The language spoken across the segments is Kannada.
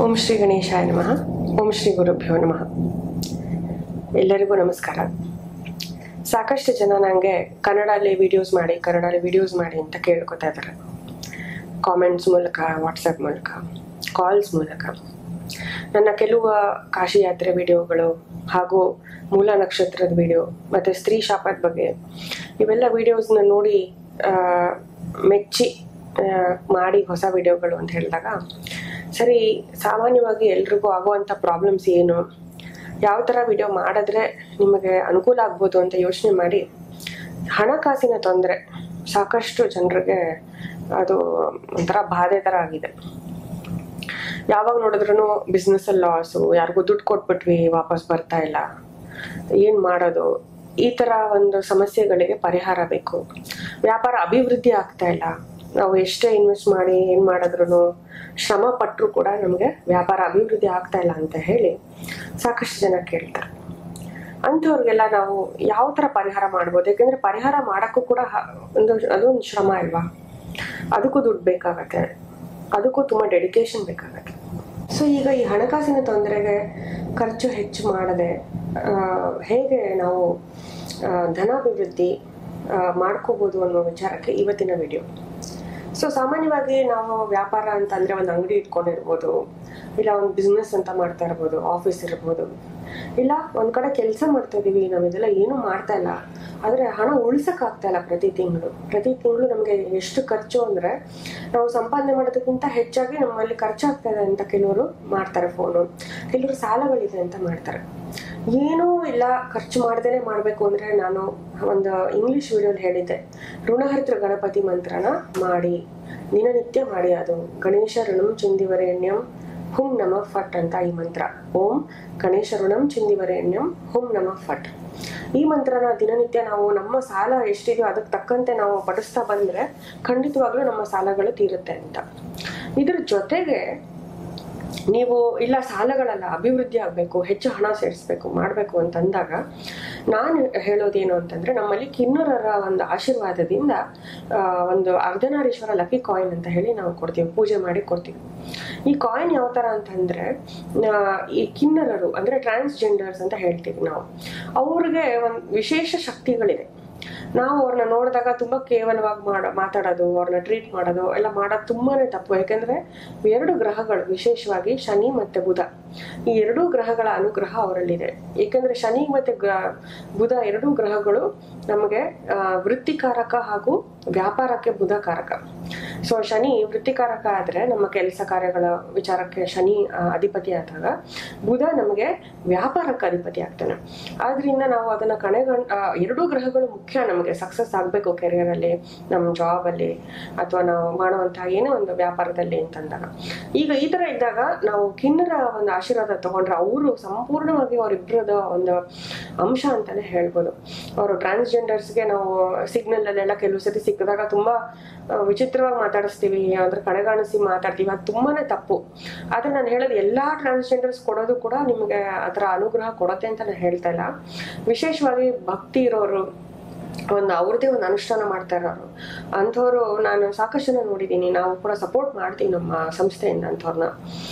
ಓಂ ಶ್ರೀ ಗಣೇಶಾಯ ನಮಃ. ಓಂ ಶ್ರೀ ಗುರುಭ್ಯೋ ನಮಃ. ಎಲ್ಲರಿಗೂ ನಮಸ್ಕಾರ. ಸಾಕಷ್ಟು ಜನ ನನಗೆ ಕನ್ನಡಲ್ಲಿ ವಿಡಿಯೋಸ್ ಮಾಡಿ ಅಂತ ಕೇಳ್ಕೊತಾ ಇದ್ದಾರೆ. ಕಾಮೆಂಟ್ಸ್ ಮೂಲಕ, ವಾಟ್ಸಪ್ ಮೂಲಕ, ಕಾಲ್ಸ್ ಮೂಲಕ. ನನ್ನ ಕೆಲವು ಕಾಶಿ ಯಾತ್ರೆ ವಿಡಿಯೋಗಳು ಹಾಗೂ ಮೂಲ ನಕ್ಷತ್ರದ ವಿಡಿಯೋ ಮತ್ತು ಸ್ತ್ರೀ ಶಾಪದ ಬಗ್ಗೆ ಇವೆಲ್ಲ ವಿಡಿಯೋಸ್ನ ನೋಡಿ ಮೆಚ್ಚಿ ಮಾಡಿ ಹೊಸ ವಿಡಿಯೋಗಳು ಅಂತ ಹೇಳಿದಾಗ, ಸರಿ ಸಾಮಾನ್ಯವಾಗಿ ಎಲ್ರಿಗೂ ಆಗುವಂಥ ಪ್ರಾಬ್ಲಮ್ಸ್ ಏನು, ಯಾವ ಥರ ವಿಡಿಯೋ ಮಾಡಿದ್ರೆ ನಿಮಗೆ ಅನುಕೂಲ ಆಗ್ಬೋದು ಅಂತ ಯೋಚನೆ ಮಾಡಿ, ಹಣಕಾಸಿನ ತೊಂದರೆ ಸಾಕಷ್ಟು ಜನರಿಗೆ ಅದು ಒಂಥರ ಬಾಧೆ ಥರ ಆಗಿದೆ. ಯಾವಾಗ ನೋಡಿದ್ರೂ ಬಿಸ್ನೆಸ್ಸಲ್ಲಿ ಲಾಸು, ಯಾರಿಗೂ ದುಡ್ಡು ಕೊಟ್ಬಿಟ್ವಿ ವಾಪಸ್ ಬರ್ತಾ ಇಲ್ಲ, ಏನು ಮಾಡೋದು, ಈ ಥರ ಒಂದು ಸಮಸ್ಯೆಗಳಿಗೆ ಪರಿಹಾರ ಬೇಕು. ವ್ಯಾಪಾರ ಅಭಿವೃದ್ಧಿ ಆಗ್ತಾ ಇಲ್ಲ, ನಾವು ಎಷ್ಟೇ ಇನ್ವೆಸ್ಟ್ ಮಾಡಿ ಏನು ಮಾಡಿದ್ರು ಶ್ರಮ ಪಟ್ಟರು ಕೂಡ ನಮಗೆ ವ್ಯಾಪಾರ ಅಭಿವೃದ್ಧಿ ಆಗ್ತಾ ಇಲ್ಲ ಅಂತ ಹೇಳಿ ಸಾಕಷ್ಟು ಜನ ಕೇಳ್ತಾರೆ. ಅಂಥವ್ರಿಗೆಲ್ಲ ನಾವು ಯಾವ ಥರ ಪರಿಹಾರ ಮಾಡ್ಬೋದು? ಯಾಕೆಂದರೆ ಪರಿಹಾರ ಮಾಡೋಕ್ಕೂ ಕೂಡ ಅದೊಂದು ಶ್ರಮ ಅಲ್ವಾ, ಅದಕ್ಕೂ ದುಡ್ಡು ಬೇಕಾಗತ್ತೆ, ಅದಕ್ಕೂ ತುಂಬ ಡೆಡಿಕೇಶನ್ ಬೇಕಾಗತ್ತೆ. ಸೊ ಈಗ ಈ ಹಣಕಾಸಿನ ತೊಂದರೆಗೆ ಖರ್ಚು ಹೆಚ್ಚು ಮಾಡದೆ ಹೇಗೆ ನಾವು ಧನಾಭಿವೃದ್ಧಿ ಮಾಡ್ಕೋಬೋದು ಅನ್ನೋ ವಿಚಾರಕ್ಕೆ ಇವತ್ತಿನ ವಿಡಿಯೋ. ಸೊ ಸಾಮಾನ್ಯವಾಗಿ ನಾವು ವ್ಯಾಪಾರ ಅಂತಂದರೆ ಒಂದು ಅಂಗಡಿ ಇಟ್ಕೊಂಡಿರ್ಬೋದು, ಇಲ್ಲ ಒಂದು ಬಿಸ್ನೆಸ್ ಅಂತ ಮಾಡ್ತಾ ಇರ್ಬೋದು, ಆಫೀಸ್ ಇರ್ಬೋದು, ಇಲ್ಲ ಒಂದು ಕಡೆ ಕೆಲಸ ಮಾಡ್ತಾ ಇದ್ದೀವಿ, ನಾವು ಇದೆಲ್ಲ ಏನೂ ಮಾಡ್ತಾ ಇಲ್ಲ, ಆದರೆ ಹಣ ಉಳಿಸೋಕ್ಕಾಗ್ತಾ ಇಲ್ಲ. ಪ್ರತಿ ತಿಂಗಳು ನಮಗೆ ಎಷ್ಟು ಖರ್ಚು ಅಂದರೆ ನಾವು ಸಂಪಾದನೆ ಮಾಡೋದಕ್ಕಿಂತ ಹೆಚ್ಚಾಗಿ ನಮ್ಮಲ್ಲಿ ಖರ್ಚಾಗ್ತಾ ಇದೆ ಅಂತ ಕೆಲವರು ಮಾಡ್ತಾರೆ ಫೋನು, ಕೆಲವರು ಸಾಲಗಳಿದೆ ಅಂತ ಮಾಡ್ತಾರೆ. ಏನೂ ಇಲ್ಲ, ಖರ್ಚು ಮಾಡ್ದೇ ಮಾಡಬೇಕು ಅಂದರೆ, ನಾನು ಒಂದು ಇಂಗ್ಲೀಷ್ ವಿಡಿಯೋಲಿ ಹೇಳಿದ್ದೆ, ಋಣಹರ್ತ ಗಣಪತಿ ಮಂತ್ರನ ಮಾಡಿ, ದಿನನಿತ್ಯ ಮಾಡಿ. ಅದು ಗಣೇಶ ಋಣಂ ಚಿಂದಿವರೇಣ್ಯಂ ಹುಂ ನಮಃ ಫಟ್ ಅಂತ ಈ ಮಂತ್ರ. ಓಂ ಗಣೇಶ ಋಣಂ ಚಿಂದಿವರೇಣ್ಯಂ ಹುಂ ನಮಃ ಫಟ್. ಈ ಮಂತ್ರನ ದಿನನಿತ್ಯ ನಾವು ನಮ್ಮ ಸಾಲ ಎಷ್ಟಿದೆಯೋ ಅದಕ್ಕೆ ತಕ್ಕಂತೆ ನಾವು ಪಠಿಸ್ತಾ ಬಂದರೆ ಖಂಡಿತವಾಗ್ಲೂ ನಮ್ಮ ಸಾಲಗಳು ತೀರುತ್ತೆ ಅಂತ. ಇದ್ರ ಜೊತೆಗೆ ನೀವು ಇಲ್ಲ ಸಾಲಗಳೆಲ್ಲ ಅಭಿವೃದ್ಧಿ ಆಗಬೇಕು, ಹೆಚ್ಚು ಹಣ ಸೇರಿಸ್ಬೇಕು, ಮಾಡಬೇಕು ಅಂತಂದಾಗ ನಾನು ಹೇಳೋದೇನು ಅಂತಂದರೆ, ನಮ್ಮಲ್ಲಿ ಕಿನ್ನರರ ಒಂದು ಆಶೀರ್ವಾದದಿಂದ ಒಂದು ಅರ್ಧನಾರೀಶ್ವರ ಲಕ್ಕಿ ಕಾಯಿನ್ ಅಂತ ಹೇಳಿ ನಾವು ಕೊಡ್ತೀವಿ, ಪೂಜೆ ಮಾಡಿ ಕೊಡ್ತೀವಿ. ಈ ಕಾಯಿನ್ ಯಾವ ಥರ ಅಂತಂದರೆ, ಈ ಕಿನ್ನರರು ಅಂದರೆ ಟ್ರಾನ್ಸ್ಜೆಂಡರ್ಸ್ ಅಂತ ಹೇಳ್ತೀವಿ ನಾವು, ಅವ್ರಿಗೆ ಒಂದು ವಿಶೇಷ ಶಕ್ತಿಗಳಿದೆ. ನಾವು ಅವ್ರನ್ನ ನೋಡಿದಾಗ ತುಂಬ ಕೇವಲವಾಗಿ ಮಾತಾಡೋದು, ಅವ್ರನ್ನ ಟ್ರೀಟ್ ಮಾಡೋದು ಎಲ್ಲ ಮಾಡೋದು ತುಂಬಾ ತಪ್ಪು. ಯಾಕೆಂದರೆ ಎರಡು ಗ್ರಹಗಳು, ವಿಶೇಷವಾಗಿ ಶನಿ ಮತ್ತು ಬುಧ, ಈ ಎರಡೂ ಗ್ರಹಗಳ ಅನುಗ್ರಹ ಅವರಲ್ಲಿದೆ. ಏಕೆಂದರೆ ಶನಿ ಮತ್ತು ಬುಧ ಎರಡೂ ಗ್ರಹಗಳು ನಮಗೆ ವೃತ್ತಿಕಾರಕ ಹಾಗೂ ವ್ಯಾಪಾರಕ್ಕೆ ಬುಧಕಾರಕ. ಸೊ ಶನಿ ವೃತ್ತಿಕಾರಕ ಆದರೆ ನಮ್ಮ ಕೆಲಸ ಕಾರ್ಯಗಳ ವಿಚಾರಕ್ಕೆ ಶನಿ ಅಧಿಪತಿ ಆದಾಗ, ಬುಧ ನಮಗೆ ವ್ಯಾಪಾರಕ್ಕೆ ಅಧಿಪತಿ ಆಗ್ತಾನೆ. ಆದ್ರಿಂದ ನಾವು ಅದನ್ನು ಎರಡೂ ಗ್ರಹಗಳು ಮುಖ್ಯ ನಮಗೆ ಸಕ್ಸಸ್ ಆಗಬೇಕು ಕೆರಿಯರಲ್ಲಿ, ನಮ್ಮ ಜಾಬಲ್ಲಿ, ಅಥವಾ ನಾವು ಮಾಡುವಂತಹ ಏನೋ ಒಂದು ವ್ಯಾಪಾರದಲ್ಲಿ ಅಂತಂದಾಗ. ಈಗ ಈ ಥರ ಇದ್ದಾಗ ನಾವು ಕಿನ್ನರ ಒಂದು ಆಶೀರ್ವಾದ ತಗೊಂಡ್ರೆ ಅವರು ಸಂಪೂರ್ಣವಾಗಿ ಅವರಿಬ್ಬರದ ಒಂದು ಅಂಶ ಅಂತಾನೆ ಹೇಳ್ಬೋದು. ಅವರು ಟ್ರಾನ್ಸ್ಜೆಂಡರ್ಸ್ಗೆ ನಾವು ಸಿಗ್ನಲಲ್ಲೆಲ್ಲ ಕೆಲವು ಸತಿ ಸಿಕ್ಕಿದಾಗ ತುಂಬ ವಿಚಿತ್ರವಾಗಿ ಮಾತಾಡಿಸ್ತೀವಿ, ಅಂದ್ರೆ ಕಡೆಗಾಣಿಸಿ ಮಾತಾಡ್ತೀವಿ, ಅದು ತುಂಬಾನೇ ತಪ್ಪು. ಆದ್ರೆ ನಾನು ಹೇಳೋದು ಎಲ್ಲ ಟ್ರಾನ್ಸ್ಜೆಂಡರ್ಸ್ ಕೊಡೋದು ಕೂಡ ನಿಮಗೆ ಅದರ ಅನುಗ್ರಹ ಕೊಡುತ್ತೆ ಅಂತ ನಾನು ಹೇಳ್ತಾ ಇಲ್ಲ. ವಿಶೇಷವಾಗಿ ಭಕ್ತಿ ಇರೋರು, ಅವ್ರದ್ದೇ ಒಂದು ಅನುಷ್ಠಾನ ಮಾಡ್ತಾ ಇರೋರು ಅಂಥವ್ರು ನಾನು ಸಾಕಷ್ಟು ಜನ ನೋಡಿದ್ದೀನಿ. ನಾವು ಕೂಡ ಸಪೋರ್ಟ್ ಮಾಡ್ತೀವಿ ನಮ್ಮ ಸಂಸ್ಥೆಯಿಂದ ಅಂಥವ್ರನ್ನ.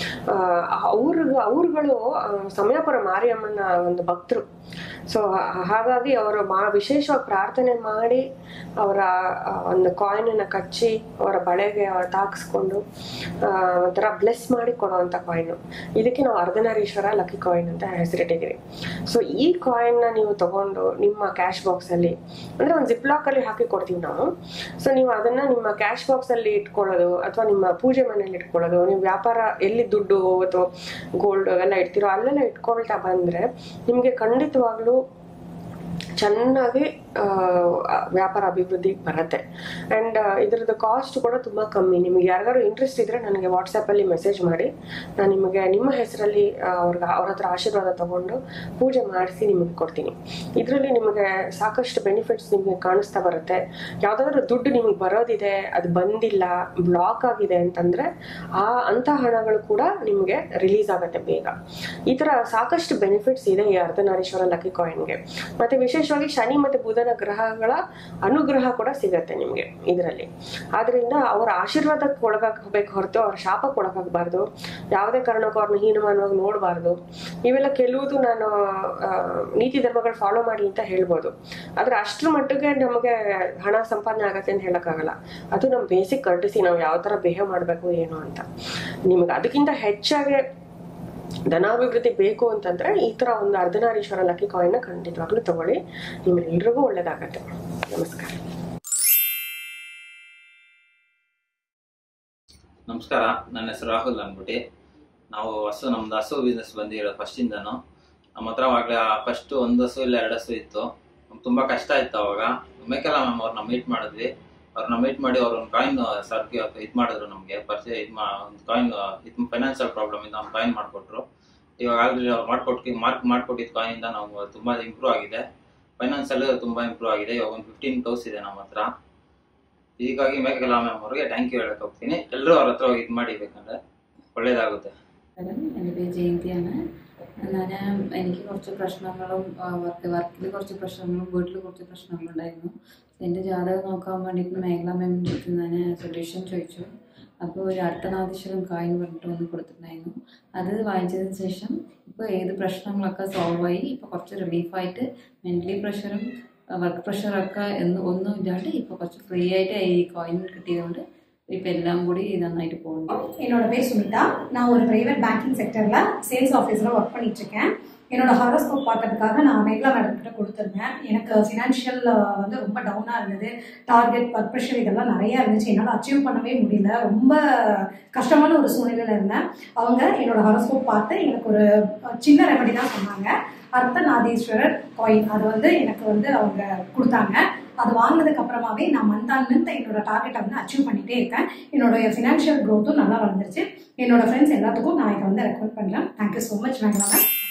ಅವ್ರುಗಳು ಸಮಯಪುರ ಮಾರಿಯಮ್ಮನ ಒಂದು ಭಕ್ತರು. ಸೊ ಹಾಗಾಗಿ ಅವರು ವಿಶೇಷವಾಗಿ ಪ್ರಾರ್ಥನೆ ಮಾಡಿ ಅವರ ಒಂದು ಕಾಯಿನನ್ನು ಕಚ್ಚಿ ಅವರ ಬಳೆಗೆ ತಾಕಿಸ್ಕೊಂಡು ಒಂಥರ ಬ್ಲೆಸ್ ಮಾಡಿ ಕೊಡುವಂಥ ಕಾಯಿನು. ಇದಕ್ಕೆ ನಾವು ಅರ್ಧನಾರೀಶ್ವರ ಲಕ್ಕಿ ಕಾಯಿನ್ ಅಂತ ಹೆಸರಿಟ್ಟಿದ್ದೀವಿ. ಸೊ ಈ ಕಾಯಿನ್ನ ನೀವು ತಗೊಂಡು ನಿಮ್ಮ ಕ್ಯಾಶ್ ಬಾಕ್ಸಲ್ಲಿ, ಅಂದರೆ ಒಂದು ಜಿಪ್ಲಾಕಲ್ಲಿ ಹಾಕಿ ಕೊಡ್ತೀವಿ ನಾವು. ಸೊ ನೀವು ಅದನ್ನು ನಿಮ್ಮ ಕ್ಯಾಶ್ ಬಾಕ್ಸಲ್ಲಿ ಇಟ್ಕೊಳ್ಳೋದು, ಅಥವಾ ನಿಮ್ಮ ಪೂಜೆ ಮನೆಯಲ್ಲಿ ಇಟ್ಕೊಳ್ಳೋದು, ನೀವು ವ್ಯಾಪಾರ ಎಲ್ಲಿ ದುಡ್ಡು ಅಥವಾ ಗೋಲ್ಡ್ ಅವೆಲ್ಲ ಇಡ್ತೀರೋ ಅಲ್ಲೆಲ್ಲ ಇಟ್ಕೊಳ್ತಾ ಬಂದರೆ ನಿಮಗೆ ಖಂಡಿತವಾಗ್ಲೂ ಚೆನ್ನಾಗಿ ವ್ಯಾಪಾರ ಅಭಿವೃದ್ಧಿಗೆ ಬರುತ್ತೆ. ಆ್ಯಂಡ್ ಇದರದ್ದು ಕಾಸ್ಟ್ ಕೂಡ ತುಂಬ ಕಮ್ಮಿ. ನಿಮಗೆ ಯಾರಿಗಾರು ಇಂಟ್ರೆಸ್ಟ್ ಇದ್ದರೆ ನನಗೆ ವಾಟ್ಸಪ್ಪಲ್ಲಿ ಮೆಸೇಜ್ ಮಾಡಿ, ನಾನು ನಿಮಗೆ ನಿಮ್ಮ ಹೆಸರಲ್ಲಿ ಅವ್ರ ಹತ್ರ ಆಶೀರ್ವಾದ ತಗೊಂಡು ಪೂಜೆ ಮಾಡಿಸಿ ನಿಮಗೆ ಕೊಡ್ತೀನಿ. ಇದರಲ್ಲಿ ನಿಮಗೆ ಸಾಕಷ್ಟು ಬೆನಿಫಿಟ್ಸ್ ನಿಮಗೆ ಕಾಣಿಸ್ತಾ ಬರುತ್ತೆ. ಯಾವುದಾದ್ರೂ ದುಡ್ಡು ನಿಮಗೆ ಬರೋದಿದೆ, ಅದು ಬಂದಿಲ್ಲ, ಬ್ಲಾಕ್ ಆಗಿದೆ ಅಂತಂದರೆ ಅಂಥ ಹಣಗಳು ಕೂಡ ನಿಮಗೆ ರಿಲೀಸ್ ಆಗುತ್ತೆ ಬೇಗ. ಈ ಥರ ಸಾಕಷ್ಟು ಬೆನಿಫಿಟ್ಸ್ ಇದೆ ಈ ಅರ್ಧನಾರೀಶ್ವರ ಲಕ್ಕಿ ಕಾಯಿನ್ಗೆ. ಮತ್ತು ವಿಶೇಷ ವಿಶೇಷವಾಗಿ ಶನಿ ಮತ್ತು ಬುಧನ ಗ್ರಹಗಳ ಅನುಗ್ರಹ ಕೂಡ ಸಿಗತ್ತೆ ನಿಮಗೆ ಇದರಲ್ಲಿ. ಆದ್ರಿಂದ ಅವರ ಆಶೀರ್ವಾದಕ್ಕೆ ಒಳಗಾಗಬೇಕು ಹೊರತು ಅವ್ರ ಶಾಪಕ್ಕೆ ಒಳಗಾಗಬಾರ್ದು. ಯಾವುದೇ ಕಾರಣಕ್ಕೂ ಅವ್ರನ್ನ ಹೀನಮಾನವಾಗಿ ನೋಡಬಾರ್ದು. ಇವೆಲ್ಲ ಕೆಲವುದು ನಾನು ನೀತಿ ಧರ್ಮಗಳು ಫಾಲೋ ಮಾಡಿ ಅಂತ ಹೇಳ್ಬೋದು. ಆದ್ರೆ ಅಷ್ಟ್ರ ಮಟ್ಟಿಗೆ ನಮಗೆ ಹಣ ಸಂಪಾದನೆ ಆಗತ್ತೆ ಅಂತ ಹೇಳಕ್ಕಾಗಲ್ಲ. ಅದು ನಮ್ಮ ಬೇಸಿಕ್ ಕರ್ಟಿಸಿ, ನಾವು ಯಾವ ತರ ಬಿಹೇವ್ ಮಾಡಬೇಕು ಏನು ಅಂತ. ನಿಮ್ಗೆ ಅದಕ್ಕಿಂತ ಹೆಚ್ಚಾಗಿ ಧನಾಭಿವೃದ್ಧಿ ಬೇಕು ಅಂತಂದ್ರೆ ಈ ತರ ಒಂದು ಅರ್ಧನಾರೀಶ್ವರ ಲಕ್ಕಿ ಕಾಯಿನ್ ಖಂಡಿತವಾಗ್ಲೂ ತಗೊಳ್ಳಿ, ನಿಮ್ಗೆಲ್ರಿಗೂ ಒಳ್ಳೇದಾಗತ್ತೆ. ನಮಸ್ಕಾರ. ನಮಸ್ಕಾರ, ನನ್ನ ಹೆಸರು ರಾಹುಲ್ ಅಂದ್ಬಿಟ್ಟು. ನಾವು ನಮ್ದು ಹಸು ಬಿಸ್ನೆಸ್ ಬಂದಿರೋದು ಫಸ್ಟಿಂದನು. ನಮ್ಮ ಹತ್ರ ಅವಾಗಲೇ ಫಸ್ಟ್ 1 ಹಸು ಇಲ್ಲ 2 ಹಸು ಇತ್ತು. ತುಂಬಾ ಕಷ್ಟ ಇತ್ತು ಅವಾಗ. ಮೇಕೆಲ್ಲ ಮ್ಯಾಮ್ ಅವ್ರನ್ನ ಮೀಟ್ ಮಾಡಿದ್ವಿ. ಅವ್ರನ್ನ ಮೀಟ್ ಮಾಡಿ ಅವ್ರ ಒಂದು ಕಾಯಿನ್ ಸರ್ಕಿ ಇದು ಮಾಡಿದ್ರು, ನಮಗೆ ಪರಿಚಯ ಒಂದು ಕಾಯಿನ್ ಇದು ಫೈನಾನ್ಷಿಯಲ್ ಪ್ರಾಬ್ಲಮ್ ಇಂದ ಒಂದು ಕಾಯಿನ್ ಮಾಡಿಕೊಟ್ರು. ಇವಾಗ ಆಲ್ರೆಡಿ ಅವ್ರು ಮಾಡ್ಕೊಟ್ಟಿದ್ದ ಕಾಯಿನ್ ಇಂದ ನಾವು ತುಂಬಾ ಇಂಪ್ರೂವ್ ಆಗಿದೆ. ಫೈನಾನ್ಷಿಯಲ್ ತುಂಬಾ ಇಂಪ್ರೂವ್ ಆಗಿದೆ. ಇವಾಗ ಒಂದು 15 ಕೌಸ್ ಇದೆ ನಮ್ಮ ಹತ್ರ. ಹೀಗಾಗಿ ಮೇಕೆಲ್ಲ ಮ್ಯಾಮ್ ಅವ್ರಿಗೆ ಥ್ಯಾಂಕ್ ಯು ಹೇಳಕ್ ಹೋಗ್ತೀನಿ. ಎಲ್ಲರೂ ಅವ್ರ ಹತ್ರ ಇದು ಮಾಡಿ ಬೇಕಂದ್ರೆ ഒള്ളേതാಗುತ್ತೆ. എൻ്റെ പേര് ജയന്തിയാണ്. എനിക്ക് കുറച്ച് പ്രശ്നങ്ങളും വർക്കിൽ കുറച്ച് പ്രശ്നങ്ങളും വീട്ടിൽ കുറച്ച് പ്രശ്നങ്ങളുണ്ടായിരുന്നു. എൻ്റെ ജാതകം നോക്കാൻ വേണ്ടിയിട്ട് മേഖല മാമിൻ്റെ അടുത്ത് ഞാൻ സൊല്യൂഷൻ ചോദിച്ചു. അപ്പോൾ ഒരു അർത്ഥനാദീശ്വരം കായിന് പറഞ്ഞിട്ട് വന്ന് കൊടുത്തിട്ടുണ്ടായിരുന്നു. അത് വാങ്ങിച്ചതിന് ശേഷം ഇപ്പോൾ ഏത് പ്രശ്നങ്ങളൊക്കെ സോൾവ് ആയി. ഇപ്പോൾ കുറച്ച് റിലീഫായിട്ട് മെൻ്റലി പ്രഷറും വർക്ക് പ്രഷറൊക്കെ ഒന്നും ഇല്ലാണ്ട് ഇപ്പോൾ കുറച്ച് ഫ്രീ ആയിട്ട് ഈ കോയിൻ കിട്ടിയതുകൊണ്ട് இப்போ எல்லாம் கூடி நന്നായിട്ട് போகணும். என்னோட பேர் சுமிதா. நான் ஒரு பிரைவேட் பேங்கிங் செக்டரில் சேல்ஸ் ஆஃபீஸில் ஒர்க் பண்ணிட்டுருக்கேன். என்னோட ஹாரோஸ்கோப் பார்க்கறதுக்காக நான் மேகலா மேடம் கிட்ட கொடுத்துருந்தேன். எனக்கு ஃபினான்ஷியல் வந்து ரொம்ப டவுனாக இருந்தது. டார்கெட், ஒர்க் ப்ரெஷர் இதெல்லாம் நிறையா இருந்துச்சு. என்னால் அச்சீவ் பண்ணவே முடியல. ரொம்ப கஷ்டமான ஒரு சூழ்நிலையில் இருந்தேன். அவங்க என்னோட ஹாரோஸ்கோப் பார்த்து எனக்கு ஒரு சின்ன ரெமெடி தான் சொன்னாங்க. அர்த்தநாதீஸ்வரர் காயின் அது வந்து எனக்கு வந்து அவங்க கொடுத்தாங்க. அது வாங்கினதுக்கு அப்புறமாவே நான் மந்த் என்னோட டார்கெட்டை வந்து அச்சீவ் பண்ணிட்டே இருக்கேன். என்னோட ஃபினான்ஷியல் க்ரோத்தும் நல்லா வளர்ந்துருச்சு. என்னோட ஃப்ரெண்ட்ஸ் எல்லாத்துக்கும் நான் இதை வந்து ரெக்கமெண்ட் பண்ணுறேன். Thank you so much Mekala ma'am.